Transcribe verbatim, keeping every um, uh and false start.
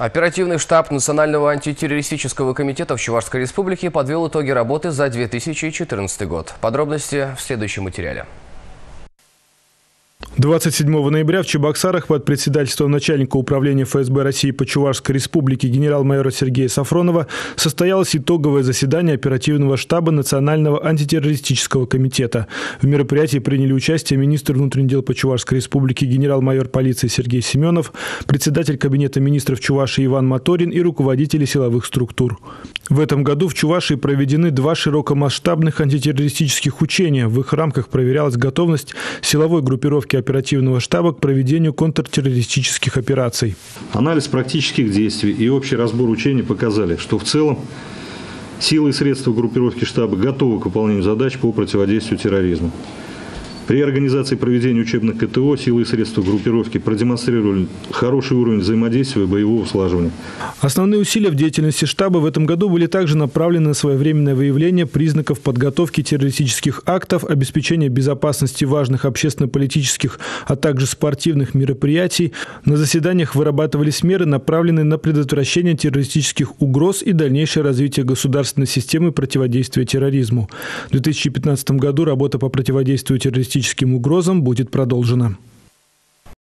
Оперативный штаб Национального антитеррористического комитета в Чувашской республике подвел итоги работы за две тысячи четырнадцатый год. Подробности в следующем материале. двадцать седьмого ноября в Чебоксарах под председательством начальника управления эф эс бэ России по Чувашской республике генерал-майора Сергея Сафронова состоялось итоговое заседание оперативного штаба Национального антитеррористического комитета. В мероприятии приняли участие министр внутренних дел по Чувашской республике генерал-майор полиции Сергей Семенов, председатель кабинета министров Чувашии Иван Моторин и руководители силовых структур. В этом году в Чувашии проведены два широкомасштабных антитеррористических учения. В их рамках проверялась готовность силовой группировки оперативного штаба к проведению контртеррористических операций. Анализ практических действий и общий разбор учений показали, что в целом силы и средства группировки штаба готовы к выполнению задач по противодействию терроризму. При организации проведения учебных ка тэ о силы и средства группировки продемонстрировали хороший уровень взаимодействия и боевого слаживания. Основные усилия в деятельности штаба в этом году были также направлены на своевременное выявление признаков подготовки террористических актов, обеспечение безопасности важных общественно-политических, а также спортивных мероприятий. На заседаниях вырабатывались меры, направленные на предотвращение террористических угроз и дальнейшее развитие государственной системы противодействия терроризму. В две тысячи пятнадцатом году работа по противодействию террористическим угрозам будет продолжена.